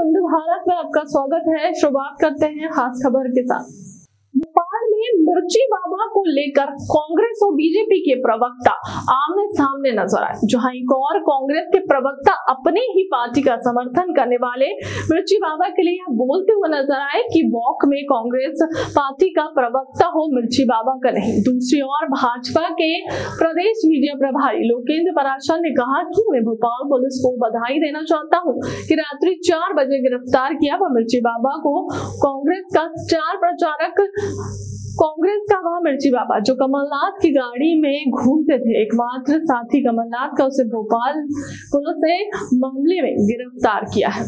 बिंदु भारत में आपका स्वागत है। शुरुआत करते हैं खास खबर के साथ। भोपाल में मिर्ची बाबा को लेकर कांग्रेस और बीजेपी के प्रवक्ता आमने सामने नजर आए, जहां एक और कांग्रेस के प्रवक्ता अपनी ही पार्टी का समर्थन करने वाले मिर्ची बाबा के लिए यहाँ बोलते हुए नजर आए कि वॉक में कांग्रेस पार्टी का प्रवक्ता हो, मिर्ची बाबा का नहीं। दूसरी ओर भाजपा के प्रदेश मीडिया प्रभारी लोकेंद्र पराशर ने कहा कि मैं भोपाल पुलिस को बधाई देना चाहता हूँ कि रात्रि 4 बजे गिरफ्तार किया वह मिर्ची बाबा को। कांग्रेस का स्टार प्रचारक कांग्रेस का वह मिर्ची बाबा जो कमलनाथ की गाड़ी में घूमते थे, एकमात्र साथी कमलनाथ का उसे भोपाल पुलिस ने मामले में गिरफ्तार किया है।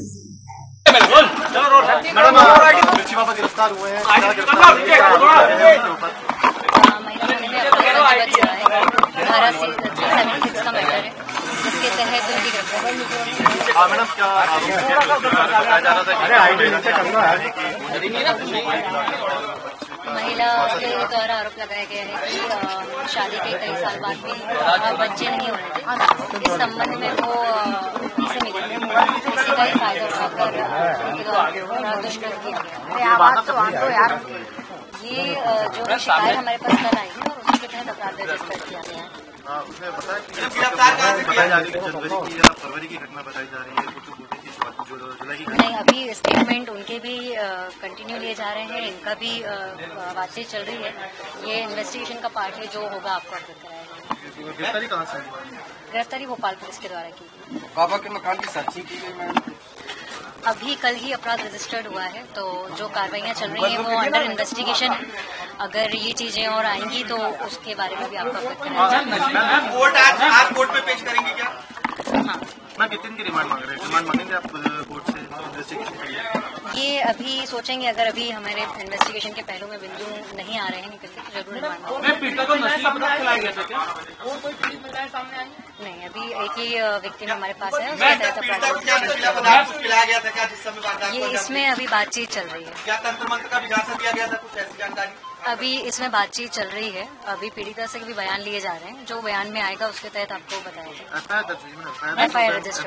मिर्ची बाबा गिरफ्तार हुए हैं। धारा से 76 का मैटर है जिसके तहत उनकी गिरफ्तारी। मैडम क्या बताया जा रहा था? महिला के द्वारा आरोप लगाया गया है कि शादी के कई साल बाद भी बच्चे नहीं हो रहे थे। इस संबंध में वो इसे मिले थे, इसी का ही फायदा उठाकर उनके द्वारा दुष्कर्म किया गया। ये जो शिकायत हमारे पास कल आई है और उसके तहत अपराध रजिस्टर किया गया है। उसने बताया कि बताई जा रही है जनवरी की या फरवरी की घटना बताई जा रही है, कुछ जुलाई की नहीं, अभी स्टेटमेंट उनके भी कंटिन्यू लिए जा रहे हैं, इनका भी बातचीत चल रही है। ये इन्वेस्टिगेशन का पार्ट है, जो होगा आपको अवगत कराया। गिरफ्तारी कहाँ से हुई? गिरफ्तारी भोपाल पुलिस के द्वारा की। बाबा के मकान की सर्चिंग की गई मैम। अभी कल ही अपराध रजिस्टर्ड हुआ है, तो जो कार्रवाइयाँ चल रही हैं वो अंडर इन्वेस्टिगेशन है। अगर ये चीजें और आएंगी तो उसके बारे में भी आपको अवगत कराया। कोर्ट आज कोर्ट में पेश करेंगे क्या? हाँ, मैं कितने की रिमांड मांग रहे हैं? रिमांड मांगेंगे आप कोर्ट से इन्वेस्टिगेशन के लिए? ये अभी सोचेंगे, अगर अभी हमारे इन्वेस्टिगेशन के पहलू में बिंदु नहीं आ रहे हैं निकल के, जरूर रिमांड नहीं। अभी एक ही व्यक्ति हमारे पास है, उसके तहत अपराध ये इसमें अभी बातचीत चल रही है। क्या तंत्र मंत्र का विकास दिया गया था, कुछ ऐसी जानकारी? अभी इसमें बातचीत चल रही है, अभी पीड़िता से भी बयान लिए जा रहे हैं, जो बयान में आएगा उसके तहत आपको बताया एफआईआर रजिस्टर।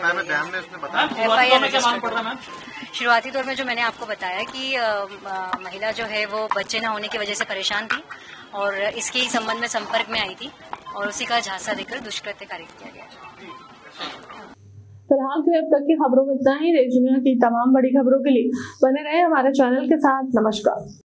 शुरुआती दौर में जो मैंने आपको बताया कि महिला जो है वो बच्चे न होने की वजह से परेशान थी और इसके ही संबंध में संपर्क में आई थी और उसी का झांसा देकर दुष्कृत्य कारित किया गया। फिलहाल के अब तक की खबरों में इतना ही। देश दुनिया की तमाम बड़ी खबरों के लिए बने रहे हमारे चैनल के साथ। नमस्कार।